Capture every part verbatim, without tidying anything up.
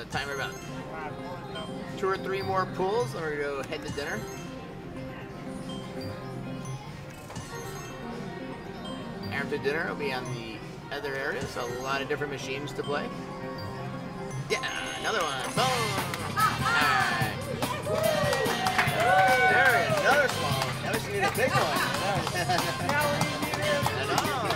timer about two or three more pulls, and we're gonna go head to dinner. After dinner, we'll be on the other area, so a lot of different machines to play. Yeah, another one. Boom! Alright. There is another small one. Now we just need a big one. I know.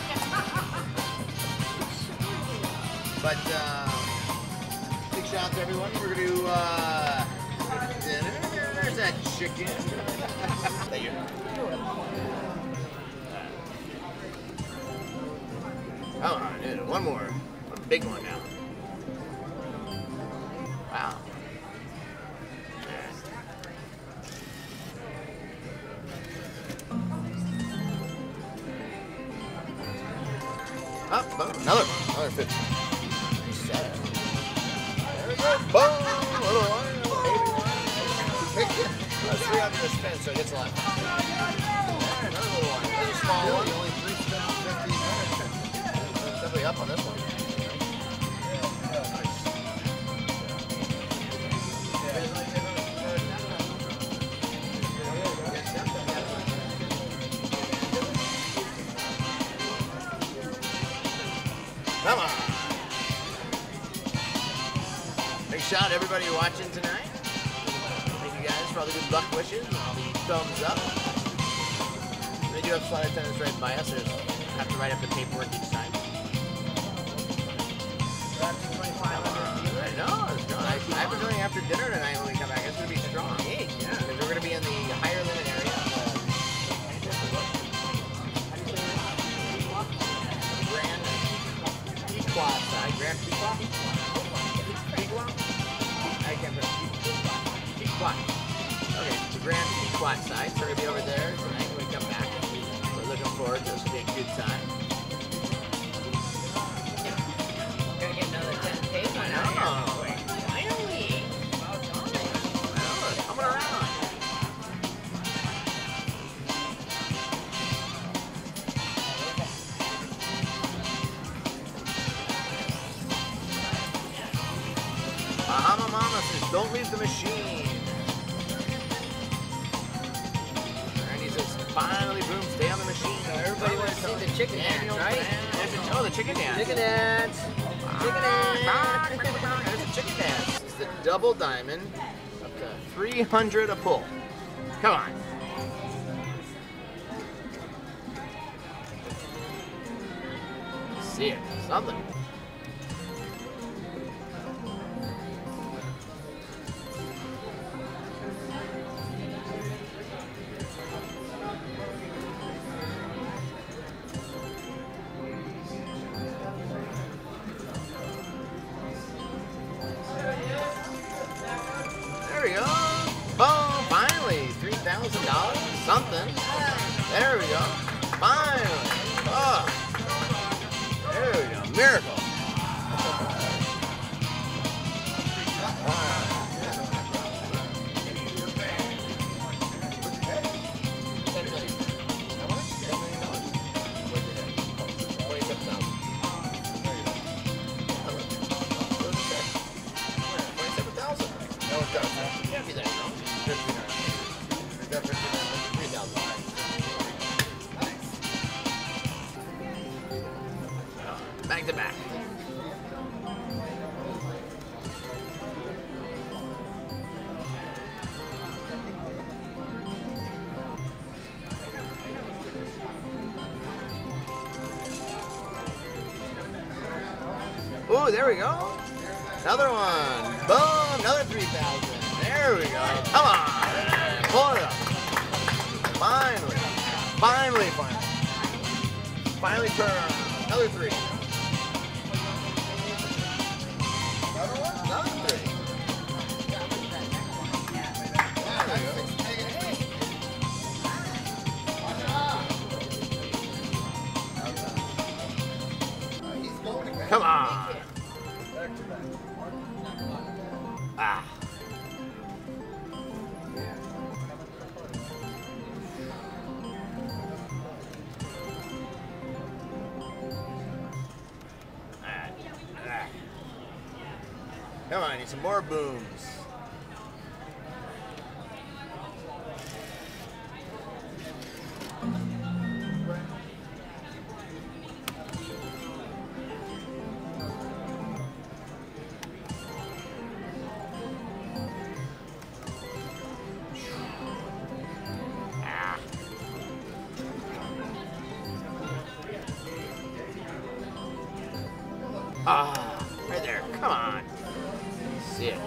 But, uh, big shout out to everyone. We're going to, uh, dinner. There's that chicken. Thank you. Oh, dude, one more. A big one now. Wow. Oh, boom. Another one. Another fifty. Set. There we go. Boom. Little one. Baby one. That's three hundred to spin, so it gets a lot. There, another little one. There's a small one. Only three spins, fifty minutes. Definitely up on this one. Come on. Big shout out to everybody watching tonight. Thank you guys for all the good luck wishes and all the thumbs up. They do have slot attendants right by us. There's have to write up the paperwork each time. I know, it's strong. I, I have a feeling after dinner tonight when we come back, it's going to be strong. Hey, yeah. Because we're going to be in the higher limit area. Quad side, Grand Pequot? Pequot? I can't remember. Pequot. Okay, the Grand Pequot side. So we're going to be over there tonight when we come back. We're looking forward to this. Will be a good time. Gonna get another ten K. I know. Finally. Well, it's coming around. Bahama Mama says, don't leave the machine. Randy says, finally, boom, stay on the machine. Everybody wants to see the chicken dance, right? Dance. Oh, the chicken dance. Chicken dance. Chicken dance. There's a chicken dance. It's the double diamond, up to three hundred a pull. Come on. See it. Something. There we go. Boom. Finally. three thousand dollars. Something. There we go. Finally. Oh. There we go. Miracle. Back to back. Oh, there we go. Another one. Boom. Another three thousand. There we go. Come on. Pull it up. Finally. Finally, finally. Finally turn. Another three. Another one? Another three. There we go. Come on. Ah. Come on, I need some more booms. Ah, right there. Come on. See it.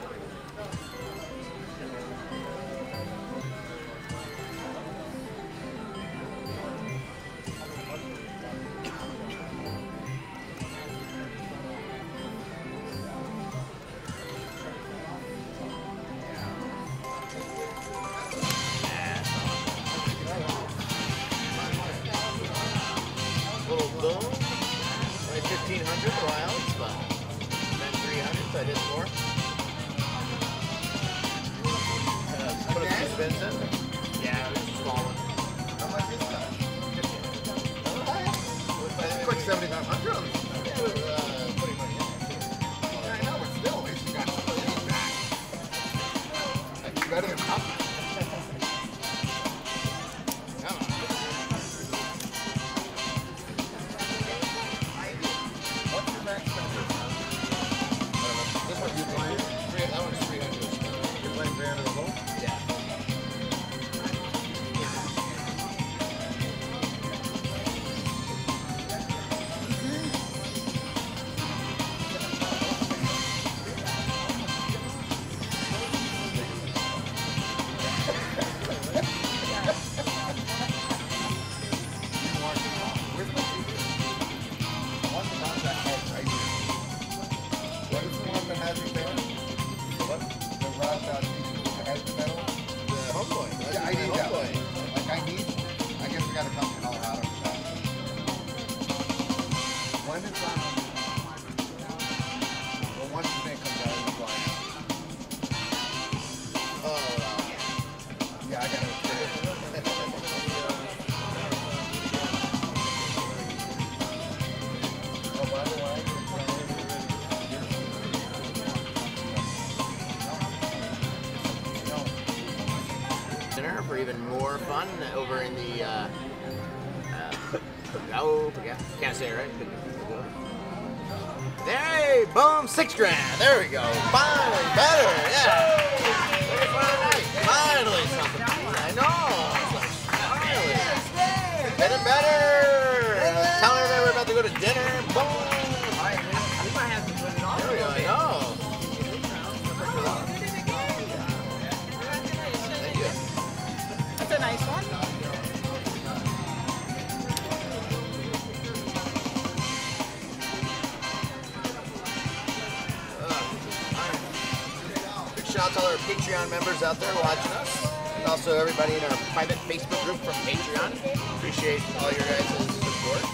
Little boom. fifteen hundred wilds, but then three hundred, so I did more. Uh, put a few spins in. Yeah, it was a small one. How much is that? It's like seventy-five hundred on this. Yeah, it was uh, putting money in there too. Yeah, I know, but still, at least you got some money back. Like, better than nothing. Come on. What's your max number? This one you playing? Three, that one's three hundred. You're playing three hundred as well? Yeah. Where's my T V? One that has right here. What is the one that has your pedal? What? The Rod that has the pedal? The homeboy. Yeah, I need that. homeboy. Like, I need, I guess we gotta come to Colorado for that. When is, um, well, once the thing comes out, it's like, Oh, yeah, I gotta get it. Oh, by the way, dinner for even more fun over in the uh, uh, oh, yeah, can't say it right. Hey, boom, six grand. There we go. Finally, better. Yeah. Finally, something. I know. Finally, getting better. Telling everybody we're about to go to dinner. Boom. We might have to put it on. There we go. I know. Thank you. That's a nice one. Big shout out to all our Patreon members out there watching us. And also everybody in our private Facebook group from Patreon. Appreciate all your guys' support.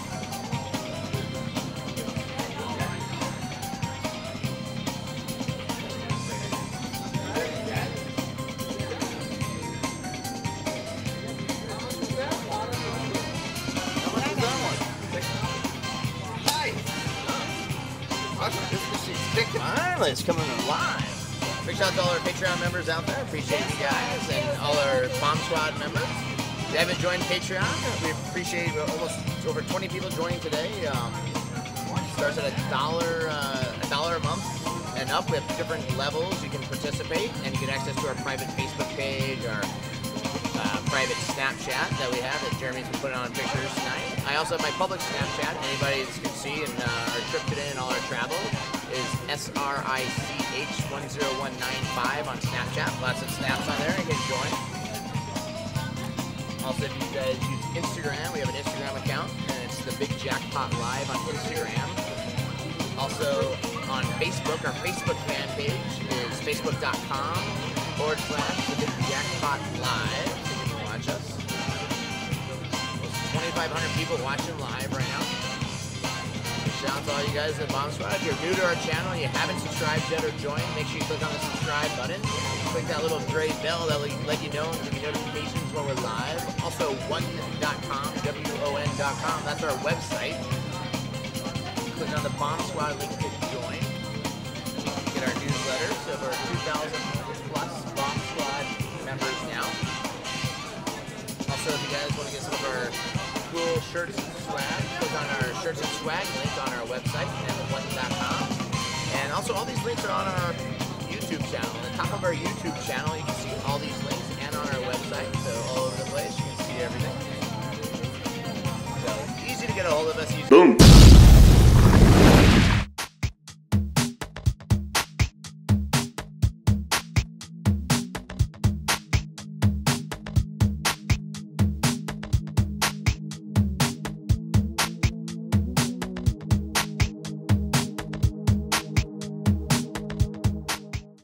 How much is that one? Nice. Awesome. This machine's kicking. Finally, it's coming alive. Big shout out to all our Patreon members out there. Appreciate you guys and all our Bomb Squad members. If you haven't joined Patreon, we appreciate almost over twenty people joining today. Um, starts at a dollar, uh, a dollar a month and up. We have different levels you can participate, and you get access to our private Facebook page, our uh, private Snapchat that we have that Jeremy's been putting on pictures tonight. I also have my public Snapchat. Anybody that can see and uh, our trip today and all our travel is S R I C H one zero one nine five on Snapchat. Lots of snaps on there. You can join. Also, if you guys use Instagram, we have an Instagram account, and it's the Big Jackpot Live on Instagram. Also on Facebook, our Facebook fan page is facebook.com forward slash the Big Jackpot Live, so you can watch us. twenty-five hundred people watching live right now. Shout out to all you guys at Bomb Squad. If you're new to our channel and you haven't subscribed yet or joined, make sure you click on the subscribe button. Click that little gray bell that will let you know and give you notifications when we're live. Also, one dot com, W O N dot com, that's our website. Click on the Bomb Squad link to join. Get our shirts and swag. Click on our shirts and swag link on our website, never button dot com. And also all these links are on our YouTube channel. On the top of our YouTube channel, you can see all these links, and on our website, so all over the place, you can see everything. So easy to get a hold of us. Easy Boom.